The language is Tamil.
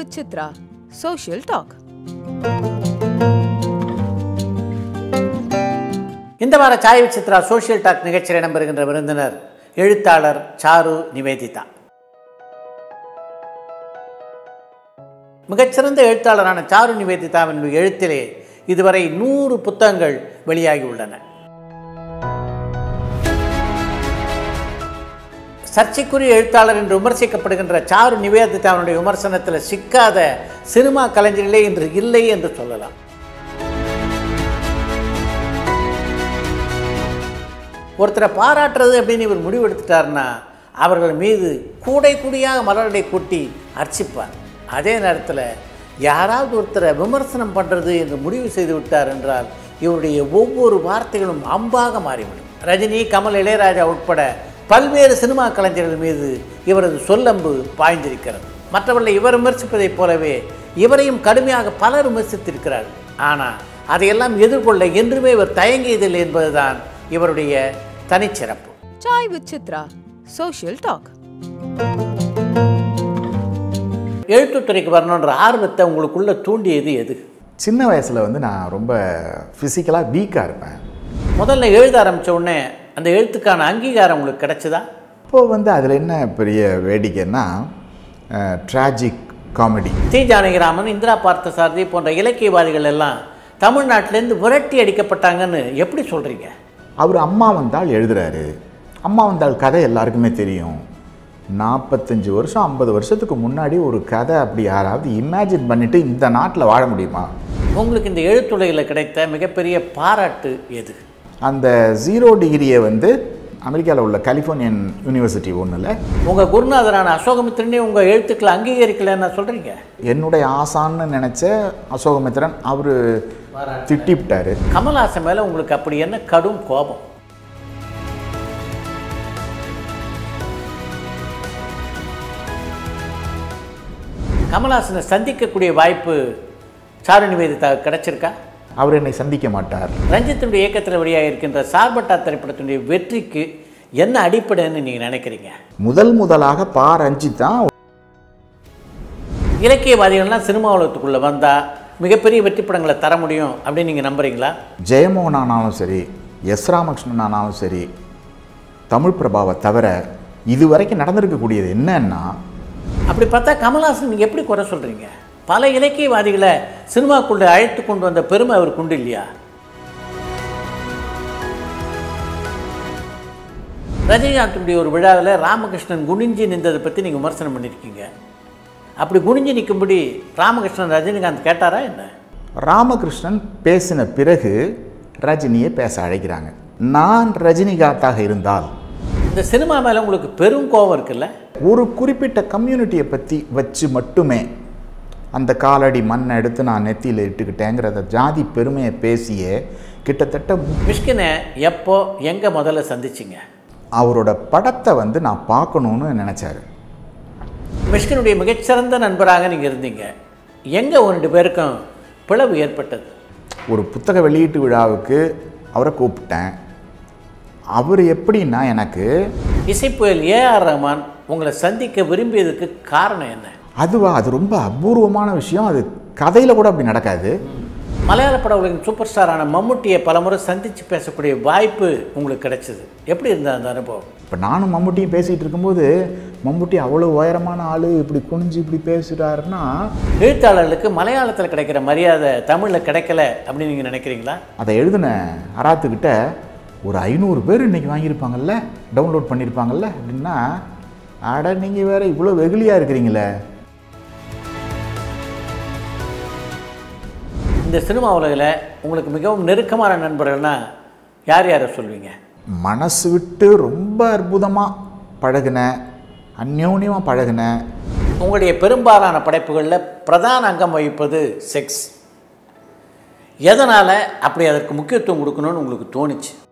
with Chitra, Social Talk. இந்த வார chai with Chitra social talk நிகழ்ச்சியில் இடம்பெறுகின்ற விருந்தினர் எழுத்தாளர் சாரு நிவேதிதா. மிகச்சிறந்த எழுத்தாளரான சாரு நிவேதிதாவின் எழுத்திலே இதுவரை 100 புத்தகங்கள் வெளியாகி உள்ளன. சர்ச்சைக்குரிய எழுத்தாளர் என்று விமர்சிக்கப்படுகின்ற சாரு நிவேதிதாவினுடைய விமர்சனத்தில் சிக்காத சினிமா கலைஞர்களே இன்று இல்லை என்று சொல்லலாம். ஒருத்தரை பாராட்டுறது அப்படின்னு இவர் முடிவு எடுத்துட்டார்னா அவர்கள் மீது கூடையாக மலரடை கொட்டி அர்ச்சிப்பார். அதே நேரத்தில் யாராவது ஒருத்தரை விமர்சனம் பண்ணுறது என்று முடிவு செய்து விட்டார் என்றால் இவருடைய ஒவ்வொரு வார்த்தைகளும் அம்பாக மாறிவிடும். ரஜினி, கமல், இளையராஜா உட்பட பல்வேறு சினிமா கலைஞர்கள் மீது இவரது சொல்லம்பு பாய்ந்திருக்கிறது. மற்றவர்களை இவர் விமர்சிப்பதைப் போலவே இவரையும் கடுமையாக பலர் விமர்சித்திருக்கிறார்கள். ஆனால் அதையெல்லாம் எதிர்கொள்ள என்றுமே இவர் தயங்கியதில்லை என்பதுதான் இவருடைய தனிச்சிறப்பு. Chai with Chitra, Social Talk. எழுத்துத்துறைக்கு வரணுன்ற ஆர்வத்தை உங்களுக்குள்ள தூண்டியது எது? சின்ன வயசில் நான் ரொம்ப ஃபிசிக்கலாக வீக்காக இருப்பேன். முதல்ல எழுத ஆரம்பித்த உடனே அந்த எழுத்துக்கான அங்கீகாரம் உங்களுக்கு கிடைச்சதா? இப்போது அதில் என்ன பெரிய வேடிக்கைன்னா ட்ராஜிக் காமெடி. தி ஜானகிராமன், இந்திரா பார்த்தசாரதி போன்ற இலக்கியவாதிகள் எல்லாம் தமிழ்நாட்டிலேருந்து விரட்டி அடிக்கப்பட்டாங்கன்னு எப்படி சொல்கிறீங்க? அவர் அம்மா வந்தால் எழுதுகிறாரு. அம்மா வந்தால் கதை எல்லாருக்குமே தெரியும். 45 வருஷம் 50 வருஷத்துக்கு முன்னாடி ஒரு கதை அப்படி யாராவது இமேஜின் பண்ணிவிட்டு இந்த நாட்டில் வாழ முடியுமா? உங்களுக்கு இந்த எழுத்துறையில் கிடைத்த மிகப்பெரிய பாராட்டு எது? அந்த 0 டிகிரியை அமெரிக்காவில் உள்ள கலிஃபோர்னியன் யூனிவர்சிட்டி ஒன்றில் உங்கள் குருநாதரான அசோகமித்திரனே உங்கள் எழுத்துக்களை அங்கீகரிக்கலைன்னு சொல்கிறீங்க. என்னுடைய ஆசான்னு நினச்ச அசோகமித்திரன் அவர் திட்டிவிட்டார். கமல்ஹாசன் மேலே உங்களுக்கு அப்படி என்ன கடும் கோபம்? கமல்ஹாசனை சந்திக்கக்கூடிய வாய்ப்பு சாரு நிவேதிதா கிடைச்சிருக்கா? அவர் என்னை சந்திக்க மாட்டார். ரஞ்சித்தினுடைய இயக்கத்தில் வெளியாக இருக்கின்ற சார்பட்டா திரைப்படத்தினுடைய வெற்றிக்கு என்ன அடிப்படைன்னு நீங்கள் நினைக்கிறீங்க? முதலாக ரஞ்சித் தான். இலக்கியவாதிகள்லாம் சினிமா உலகத்துக்குள்ளே வந்தால் மிகப்பெரிய வெற்றி படங்களை தர முடியும் அப்படின்னு நீங்கள் நம்புறீங்களா? ஜெயமோகன் ஆனாலும் சரி, எஸ் ராமகிருஷ்ணன் ஆனாலும் சரி, தமிழ் பிரபாவை தவிர இதுவரைக்கும் நடந்திருக்கக்கூடியது என்னன்னா, அப்படி பார்த்தா கமல்ஹாசன் நீங்கள் எப்படி குறை சொல்கிறீங்க? பல இலக்கியவாதிகளை சினிமாக்குள்ளே அழைத்து கொண்டு வந்த பெருமை அவருக்கு உண்டு இல்லையா? ரஜினிகாந்துடைய ஒரு விழாவில் ராமகிருஷ்ணன் குனிஞ்சி நின்றதை பற்றி நீங்கள் விமர்சனம் பண்ணியிருக்கீங்க. அப்படி குனிஞ்சி நிற்கும்படி ராமகிருஷ்ணன் ரஜினிகாந்த் கேட்டாரா என்ன? ராமகிருஷ்ணன் பேசின பிறகு ரஜினியை பேச அழைக்கிறாங்க. நான் ரஜினிகாந்தாக இருந்தால் இந்த சினிமா மேலே உங்களுக்கு பெரும் கோபம் இருக்குல்ல? ஒரு குறிப்பிட்ட கம்யூனிட்டியை பற்றி வச்சு மட்டுமே அந்த காலடி மண்ணை எடுத்து நான் நெத்தியில் இட்டுக்கிட்டேங்கிறத ஜாதி பெருமையை பேசியே கிட்டத்தட்ட மிஷ்கினை எப்போ எங்கே முதல்ல சந்திச்சிங்க? அவரோட படத்தை நான் பார்க்கணுன்னு நினச்சாரு. மிஷ்கினுடைய மிகச்சிறந்த நண்பராக நீங்கள் இருந்தீங்க. எங்கே 2 பேருக்கும் பிளவு ஏற்பட்டது? ஒரு புத்தக வெளியீட்டு விழாவுக்கு அவரை கூப்பிட்டேன். அவர் எப்படின்னா, எனக்கு இசைப்புயல் ஏஆர் ரஹ்மான் உங்களை சந்திக்க விரும்பியதுக்கு காரணம் என்ன? அது ரொம்ப அபூர்வமான விஷயம். அது கதையில் கூட அப்படி நடக்காது. மலையாள பட உலகின் சூப்பர் ஸ்டாரான மம்முட்டியை பலமுறை சந்தித்து பேசக்கூடிய வாய்ப்பு உங்களுக்கு கிடைச்சிது. எப்படி இருந்தது அந்த அனுபவம்? இப்போ நானும் மம்முட்டியும் பேசிகிட்டு இருக்கும்போது மம்முட்டி அவ்வளோ உயரமான ஆள் இப்படி குனிஞ்சு இப்படி பேசுகிறாருன்னா, எழுத்தாளர்களுக்கு மலையாளத்தில் கிடைக்கிற மரியாதை தமிழில் கிடைக்கல அப்படின்னு நீங்கள் நினைக்கிறீங்களா? அதை எழுதின அராத்துக்கிட்ட ஒரு 500 பேர் இன்றைக்கி வாங்கியிருப்பாங்கல்ல, டவுன்லோட் பண்ணியிருப்பாங்கல்ல அப்படின்னா, அட நீங்கள் வேறு இவ்வளோ வெகுளியாக இருக்கிறீங்களே. இந்த சினிமா உலகில் உங்களுக்கு மிகவும் நெருக்கமான நண்பர்கள்னா யார் யாரை சொல்வீங்க? மனசு விட்டு ரொம்ப அற்புதமாக பழகின, அந்யோன்யமாக பழகின. உங்களுடைய பெரும்பாலான படைப்புகளில் பிரதான அங்கம் வகிப்பது செக்ஸ். எதனால் அப்படி அதற்கு முக்கியத்துவம் கொடுக்கணும்னு உங்களுக்கு தோணுச்சு?